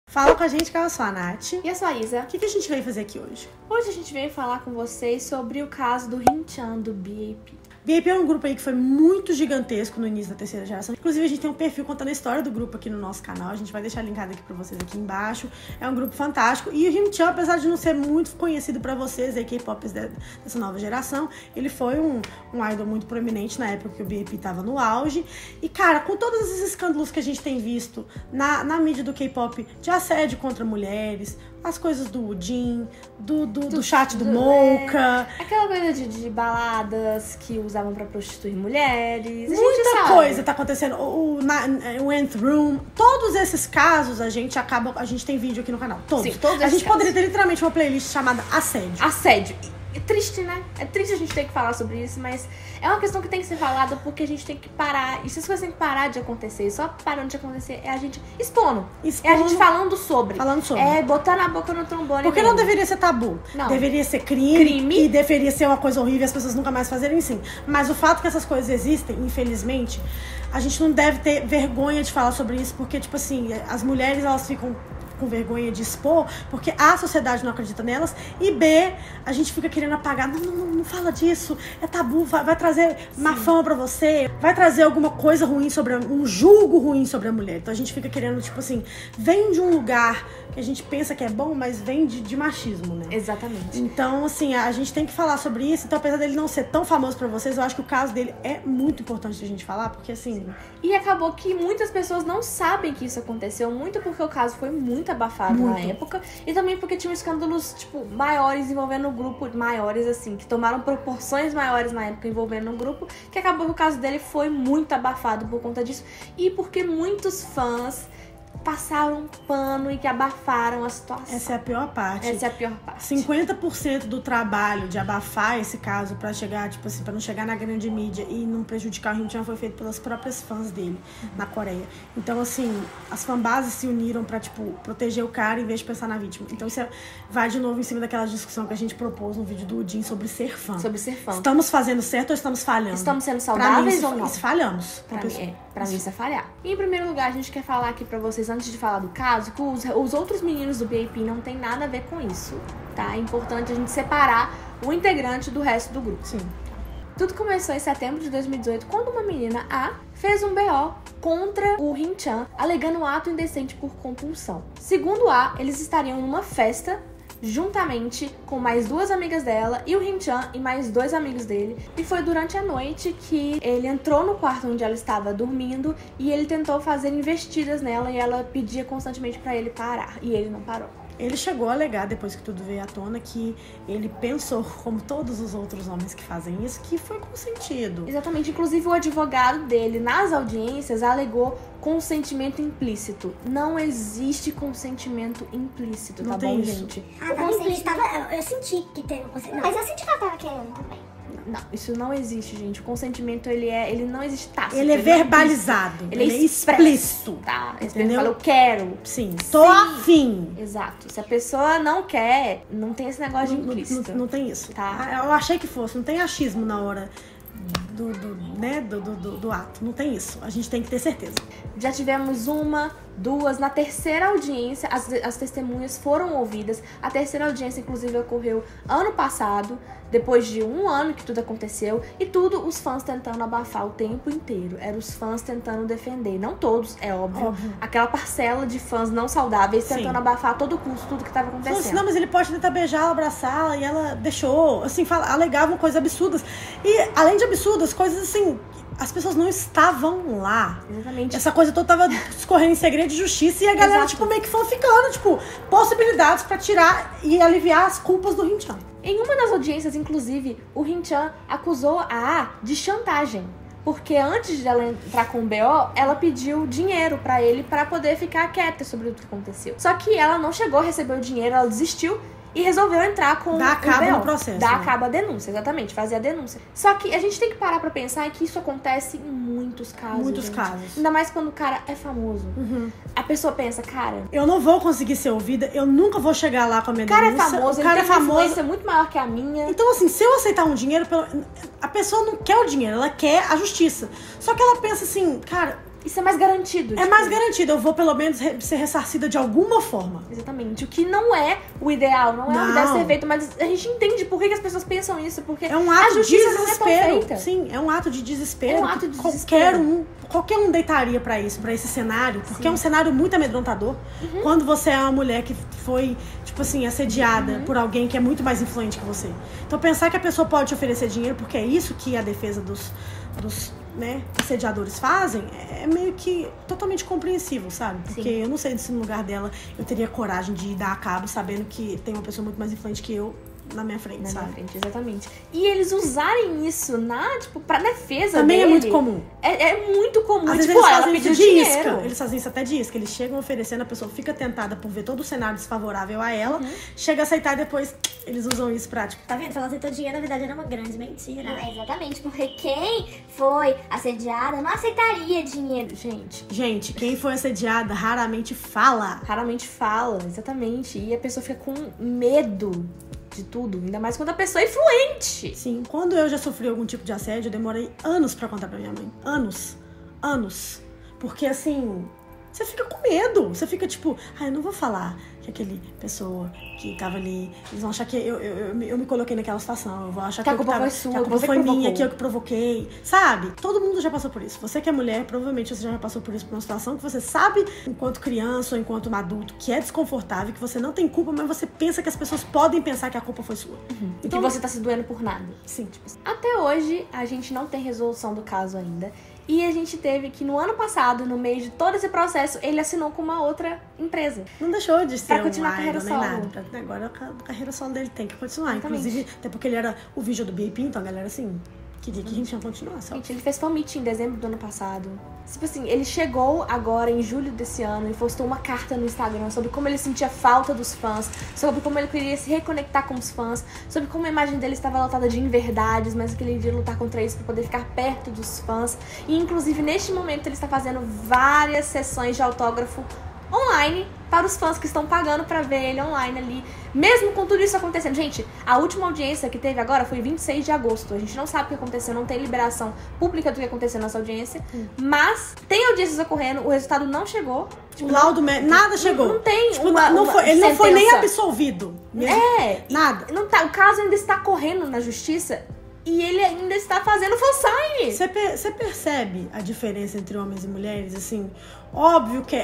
Fala com a gente, que eu sou a Nath. E eu sou a Isa. O que a gente veio fazer aqui hoje? Hoje a gente veio falar com vocês sobre o caso do Hee-chan, do BAP. BAP é um grupo aí que foi muito gigantesco no início da terceira geração. Inclusive, a gente tem um perfil contando a história do grupo aqui no nosso canal. A gente vai deixar linkado aqui pra vocês aqui embaixo. É um grupo fantástico. E o Hee-chan, apesar de não ser muito conhecido pra vocês, aí, K-popers dessa nova geração, ele foi um idol muito proeminente na época que o BAP tava no auge. E, cara, com todos esses escândalos que a gente tem visto na mídia do K-pop, de assédio contra mulheres, as coisas do Woojin, do chat do Mouka. Aquela coisa de baladas que usavam pra prostituir mulheres. Muita coisa tá acontecendo. O Nth Room. Todos esses casos a gente tem vídeo aqui no canal. Todos. Sim, todos a gente esses casos. poderia ter literalmente uma playlist chamada Assédio. Assédio. É triste, né? É triste a gente ter que falar sobre isso, mas é uma questão que tem que ser falada porque a gente tem que parar. E se as coisas têm que parar de acontecer, e só parando de acontecer é a gente expondo. É a gente falando sobre. É botar na boca no trombone. Porque mesmo. não deveria ser tabu. Não. Deveria ser crime. E deveria ser uma coisa horrível e as pessoas nunca mais fazerem sim. Mas o fato que essas coisas existem, infelizmente, a gente não deve ter vergonha de falar sobre isso, porque, tipo assim, as mulheres, elas ficam com vergonha de expor, porque a sociedade não acredita nelas, e B, a gente fica querendo apagar, não fala disso, é tabu, vai trazer má fama pra você, vai trazer alguma coisa ruim um julgo ruim sobre a mulher. Então a gente fica querendo, tipo assim, vem de um lugar que a gente pensa que é bom, mas vem de machismo, né? Exatamente. Então, assim, a gente tem que falar sobre isso. Então, apesar dele não ser tão famoso pra vocês, eu acho que o caso dele é muito importante a gente falar, porque assim... E acabou que muitas pessoas não sabem que isso aconteceu, muito porque o caso foi muito abafado na época, e também porque tinham escândalos, tipo, maiores envolvendo o grupo, maiores, assim, que tomaram proporções maiores na época envolvendo o grupo, que acabou que o caso dele foi muito abafado por conta disso, e porque muitos fãs passaram pano e que abafaram a situação. Essa é a pior parte. 50% do trabalho de abafar esse caso pra chegar, tipo assim, pra não chegar na grande mídia e não prejudicar o Hee-chan foi feito pelas próprias fãs dele na Coreia. Então, assim, as fanbases se uniram pra, tipo, proteger o cara em vez de pensar na vítima. Então, isso vai de novo em cima daquela discussão que a gente propôs no vídeo do Woojin sobre ser fã. Sobre ser fã. Estamos fazendo certo ou estamos falhando? Estamos sendo saudáveis ou não? Falhamos. Pra mim, isso é falhar. E, em primeiro lugar, a gente quer falar aqui pra vocês, antes de falar do caso, que os outros meninos do BAP não tem nada a ver com isso, tá? É importante a gente separar o integrante do resto do grupo. Sim. Tudo começou em setembro de 2018, quando uma menina A fez um BO contra o Hee-chan, alegando ato indecente por compulsão. Segundo A, eles estariam numa festa juntamente com mais duas amigas dela e o Hee-chan e mais dois amigos dele. E foi durante a noite que ele entrou no quarto onde ela estava dormindo e ele tentou fazer investidas nela e ela pedia constantemente pra ele parar. E ele não parou. Ele chegou a alegar, depois que tudo veio à tona, que ele pensou, como todos os outros homens que fazem isso, que foi consentido. Exatamente. Inclusive, o advogado dele, nas audiências, alegou consentimento implícito. Não existe consentimento implícito, não tá tem bom, isso. gente? Ah, não, eu senti que teve um consentimento. Mas eu senti que ela tava querendo também. Não, isso não existe, gente. O consentimento, ele não existe tácito. Ele é verbalizado. Ele é explícito. Tá? Entendeu? Fala, eu quero. Sim, tô afim. Exato. Se a pessoa não quer, não tem esse negócio de implícito. Não tem isso. Tá? Eu achei que fosse. Não tem achismo na hora do ato. Não tem isso. A gente tem que ter certeza. Já tivemos uma, duas. Na terceira audiência, as testemunhas foram ouvidas. A terceira audiência, inclusive, ocorreu ano passado, depois de um ano que tudo aconteceu. E tudo os fãs tentando abafar o tempo inteiro. Eram os fãs tentando defender. Não todos, é óbvio. Aquela parcela de fãs não saudáveis tentando abafar a todo custo tudo que estava acontecendo. Assim, não, mas ele pode tentar beijá-la, abraçá-la, e ela deixou. Assim, alegavam coisas absurdas. E, além de absurdas, coisas assim... As pessoas não estavam lá. Exatamente. Essa coisa toda tava escorrendo em segredo de justiça e a galera, tipo, meio que fanficando, tipo, possibilidades pra tirar e aliviar as culpas do Hee-chan. Em uma das audiências, inclusive, o Hee-chan acusou a A de chantagem. Porque antes de ela entrar com o BO, ela pediu dinheiro pra ele pra poder ficar quieta sobre o que aconteceu. Só que ela não chegou a receber o dinheiro, ela desistiu e resolveu entrar com Dá cabo o BO. no processo. Dá né? cabo a denúncia, exatamente, fazer a denúncia. Só que a gente tem que parar pra pensar que isso acontece em muitos casos. Muitos gente. casos. Ainda mais quando o cara é famoso. A pessoa pensa, cara... Eu não vou conseguir ser ouvida, eu nunca vou chegar lá com a minha O cara é denúncia. famoso, o cara ele tem é uma famoso. influência muito maior que a minha. Então, assim, se eu aceitar um dinheiro, a pessoa não quer o dinheiro, ela quer a justiça. Só que ela pensa assim, cara, Isso é mais garantido. É mais garantido. Eu vou, pelo menos, ser ressarcida de alguma forma. Exatamente. O que não é o ideal. Não é o que deve ser feito. Mas a gente entende por que as pessoas pensam isso. Porque é um ato a justiça de desespero. não é tão feita. Sim, é um ato de desespero. É um ato de desespero. Qualquer um deitaria pra isso, pra esse cenário. Porque é um cenário muito amedrontador. Quando você é uma mulher que foi, tipo assim, assediada por alguém que é muito mais influente que você. Então, pensar que a pessoa pode te oferecer dinheiro, porque é isso que a defesa dos né, assediadores fazem, é meio que totalmente compreensível, sabe? Porque eu não sei se no lugar dela eu teria coragem de dar a cabo sabendo que tem uma pessoa muito mais influente que eu na minha frente, sabe? Minha frente, exatamente. E eles usarem isso pra defesa também dele. É muito comum. É muito comum. Às vezes tipo, eles ela fazem pediu isso de dinheiro. isca. Eles fazem isso até de isca. Eles chegam oferecendo, a pessoa fica tentada por ver todo o cenário desfavorável a ela, chega a aceitar e depois eles usam isso pra, tipo... Tá vendo? Ela aceitou dinheiro, na verdade era uma grande mentira. Exatamente, porque quem foi assediada não aceitaria dinheiro, gente. Gente, quem foi assediada raramente fala. Raramente fala, exatamente. E a pessoa fica com medo de tudo, ainda mais quando a pessoa é influente. Sim, quando eu já sofri algum tipo de assédio, eu demorei anos pra contar pra minha mãe. Anos. Porque assim, você fica com medo. Você fica tipo, eu não vou falar que aquele pessoa que tava ali, eles vão achar que eu me coloquei naquela situação. Eu vou achar que a culpa foi sua, que a culpa foi minha, que eu que provoquei. Sabe? Todo mundo já passou por isso. Você que é mulher, provavelmente você já passou por isso, por uma situação que você sabe, enquanto criança ou enquanto um adulto, que é desconfortável, que você não tem culpa, mas você pensa que as pessoas podem pensar que a culpa foi sua. E que você tá se doendo por nada. Sim, tipo assim. Até hoje, a gente não tem resolução do caso ainda. E a gente teve que, no ano passado, no meio de todo esse processo, ele assinou com uma outra empresa. Não deixou de ser pra continuar a carreira nem solo. nada. Agora a carreira solo dele tem que continuar. Exatamente. Inclusive, até porque ele era o vídeo do BIP, então a galera, assim, queria que a gente ia continuar. Só. Gente, ele fez fan meet em dezembro do ano passado. Tipo assim, ele chegou agora em julho desse ano e postou uma carta no Instagram sobre como ele sentia falta dos fãs, sobre como ele queria se reconectar com os fãs, sobre como a imagem dele estava lotada de inverdades, mas que ele iria lutar contra isso para poder ficar perto dos fãs. E inclusive neste momento ele está fazendo várias sessões de autógrafo online para os fãs que estão pagando pra ver ele online ali, mesmo com tudo isso acontecendo. Gente, a última audiência que teve agora foi 26 de agosto. A gente não sabe o que aconteceu, não tem liberação pública do que aconteceu nessa audiência, mas tem audiências ocorrendo, o resultado não chegou. Tipo, o laudo nada chegou. Não tem tipo, ele não foi nem absolvido. Mesmo. Nada. Não tá, o caso ainda está correndo na justiça e ele ainda está fazendo fansign. Você percebe a diferença entre homens e mulheres? Assim, óbvio que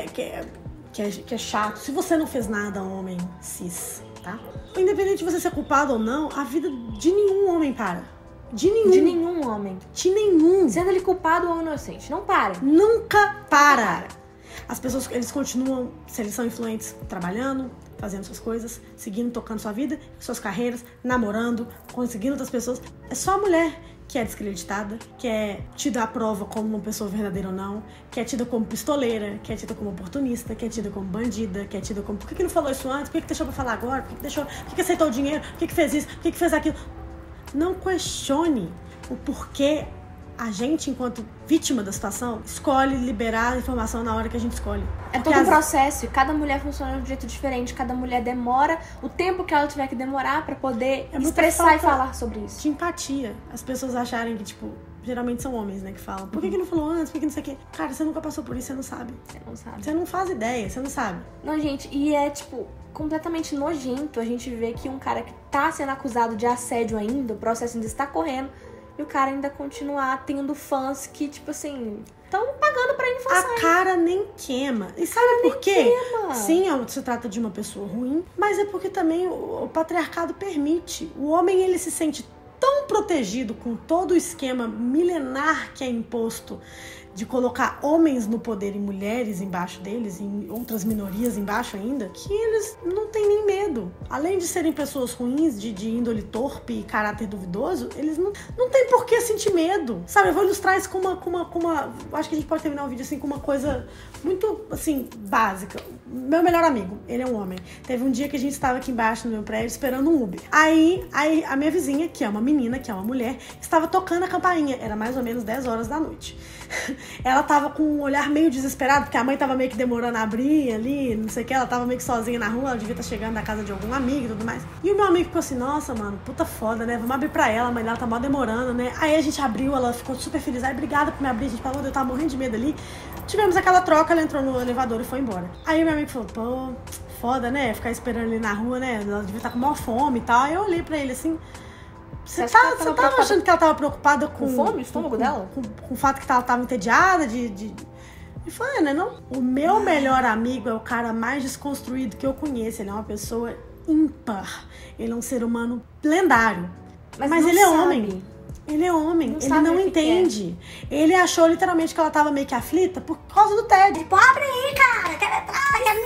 é chato. Se você não fez nada, homem cis, tá? Independente de você ser culpado ou não, a vida de nenhum homem para. De nenhum homem. De nenhum. Sendo ele culpado ou inocente. Não para. Nunca para. As pessoas, eles continuam, se eles são influentes, trabalhando, fazendo suas coisas, seguindo, tocando sua vida, suas carreiras, namorando, conseguindo outras pessoas. É só a mulher que é descreditada, que é tida à prova como uma pessoa verdadeira ou não, que é tida como pistoleira, que é tida como oportunista, que é tida como bandida, que é tida como... Por que não falou isso antes? Por que deixou pra falar agora? Por que aceitou o dinheiro? Por que fez isso? Por que fez aquilo? Não questione o porquê a gente, enquanto vítima da situação, escolhe liberar a informação na hora que a gente escolhe. É todo um processo e cada mulher funciona de um jeito diferente. Cada mulher demora o tempo que ela tiver que demorar pra poder expressar e falar sobre isso. De empatia. As pessoas acharem que, tipo, geralmente são homens, né, que falam. Por que não falou antes? Por que não sei o quê? Cara, você nunca passou por isso, você não sabe. Você não faz ideia, você não sabe. Não, gente, e é, tipo, completamente nojento a gente ver que um cara que tá sendo acusado de assédio ainda, o processo ainda está correndo, e o cara ainda continuar tendo fãs que, tipo assim, estão pagando pra ele fazer. A cara nem queima. E sabe por quê? Sim, se trata de uma pessoa ruim, mas é porque também o patriarcado permite. O homem, ele se sente tão protegido com todo o esquema milenar que é imposto de colocar homens no poder e mulheres embaixo deles, e outras minorias embaixo ainda, que eles não têm nem medo. Além de serem pessoas ruins, de índole torpe e caráter duvidoso, eles não têm por que sentir medo. Sabe, eu vou ilustrar isso com uma... Acho que a gente pode terminar o vídeo assim com uma coisa muito, assim, básica. Meu melhor amigo, ele é um homem. Teve um dia que a gente estava aqui embaixo no meu prédio esperando um Uber. Aí a minha vizinha, que é uma menina, que é uma mulher, estava tocando a campainha. Era mais ou menos 10 horas da noite. Ela tava com um olhar meio desesperado, porque a mãe tava meio que demorando a abrir ali, não sei o que, ela tava meio que sozinha na rua, ela devia estar chegando na casa de algum amigo e tudo mais. E o meu amigo ficou assim, nossa, mano, puta foda, né? Vamos abrir pra ela, a mãe dela tá mó demorando, né? Aí a gente abriu, ela ficou super feliz, aí obrigada por me abrir, gente, pelo amor de Deus, eu tava morrendo de medo ali. Tivemos aquela troca, ela entrou no elevador e foi embora. Aí meu amigo falou, pô, foda, né? Ficar esperando ele na rua, né? Ela devia estar com maior fome e tal. Aí eu olhei pra ele assim... Você tava achando que ela tava preocupada com fome, o estômago dela? Com o fato que ela tava entediada E foi, né? Não? O meu melhor amigo é o cara mais desconstruído que eu conheço. Ele é uma pessoa ímpar. Ele é um ser humano lendário. Mas ele é homem. Ele é homem, ele não entende. Ele achou literalmente que ela tava meio que aflita por causa do Ted. Pobre aí, cara, quero entrar, quero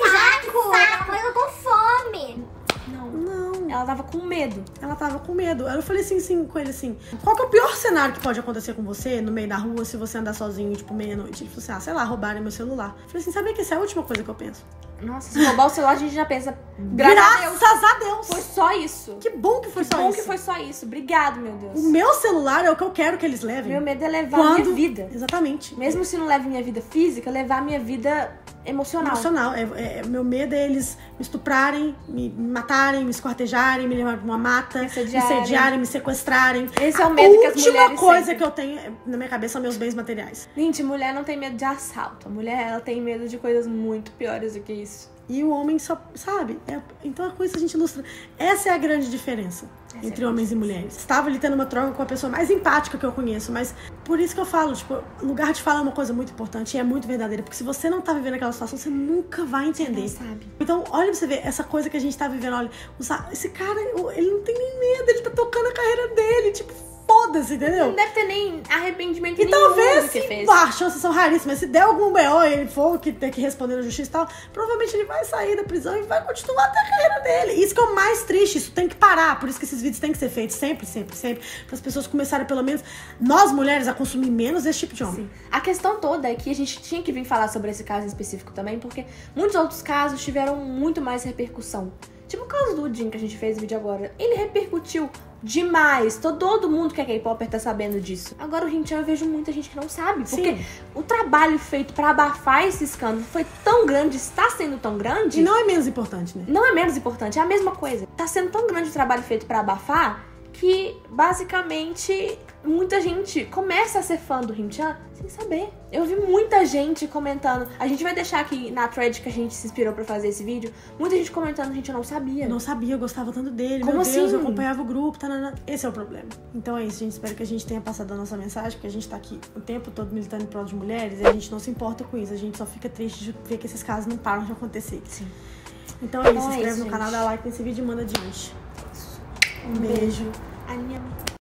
mijar, eu tô com fome. Não. Ela tava com medo. Ela tava com medo. Eu falei assim com ele assim, qual que é o pior cenário que pode acontecer com você no meio da rua se você andar sozinho, tipo, meia-noite? Ele falou assim, sei lá, roubarem meu celular. Eu falei assim, sabia que essa é a última coisa que eu penso? Nossa, se roubar o celular, a gente já pensa, graças a Deus. Foi só isso. Que bom que foi só isso. Que bom que foi só isso. Obrigado, meu Deus. O meu celular é o que eu quero que eles levem. Meu medo é levar a minha vida. Exatamente. Mesmo se não leva minha vida física, levar a minha vida emocional. Meu medo é eles me estuprarem, me matarem, me esquartejarem, me levarem pra uma mata, me sediarem, me sequestrarem. Esse é o medo que as mulheres A última coisa sentem. que eu tenho na minha cabeça são meus bens materiais. Gente, mulher não tem medo de assalto. A mulher, ela tem medo de coisas muito piores do que isso. E o homem só, sabe? Então com isso a gente ilustra. Essa é a grande diferença entre homens e mulheres. Estava ali tendo uma troca com a pessoa mais empática que eu conheço, mas por isso que eu falo, tipo, lugar de fala é uma coisa muito importante e é muito verdadeira, porque se você não tá vivendo aquela situação, você nunca vai entender. Você não sabe. Então, olha pra você ver, essa coisa que a gente tá vivendo, olha, esse cara, ele não tem nem medo, ele tá tocando a carreira dele, tipo, foda-se, entendeu? Não deve ter nem arrependimento e nenhum talvez, do que fez. As chances são raríssimas. Se der algum BO e ele for que ter que responder na justiça e tal, provavelmente ele vai sair da prisão e vai continuar até a carreira dele. Isso que é o mais triste, isso tem que parar. Por isso que esses vídeos têm que ser feitos sempre, para as pessoas começarem, pelo menos, nós mulheres, a consumir menos esse tipo de homem. Sim. A questão toda é que a gente tinha que vir falar sobre esse caso em específico também, porque muitos outros casos tiveram muito mais repercussão. Tipo o caso do Jim, que a gente fez o vídeo agora. Ele repercutiu demais. Todo mundo que é K-Popper tá sabendo disso. Agora o Hee-chan eu vejo muita gente que não sabe. Porque o trabalho feito pra abafar esse escândalo foi tão grande, está sendo tão grande. E não é menos importante, né? Não é menos importante, é a mesma coisa. Tá sendo tão grande o trabalho feito pra abafar que, basicamente, muita gente começa a ser fã do Hee-chan sem saber. Eu vi muita gente comentando. A gente vai deixar aqui na thread que a gente se inspirou pra fazer esse vídeo. Muita gente comentando, gente, eu não sabia. Eu não sabia, eu gostava tanto dele. Como meu Deus, assim? eu acompanhava o grupo. Esse é o problema. Então é isso, gente. Espero que a gente tenha passado a nossa mensagem, porque a gente tá aqui o tempo todo militando em prol de mulheres e a gente não se importa com isso. A gente só fica triste de ver que esses casos não param de acontecer. Sim. Então é isso. Se inscreve no canal, dá like nesse vídeo e manda adiante. Um beijo. A minha